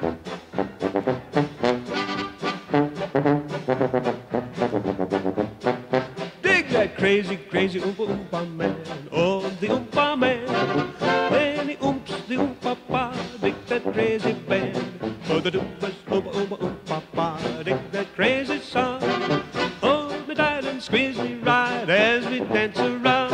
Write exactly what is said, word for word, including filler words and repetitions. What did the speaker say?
Dig that crazy, crazy Oompa Oompa man, oh, the Oompah man. When he oomps the Oompah pa, dig that crazy band. Oh, the Doopas, Oompa Oompa Oompa pa, dig that crazy song. Hold me tight and squeeze me right as we dance around.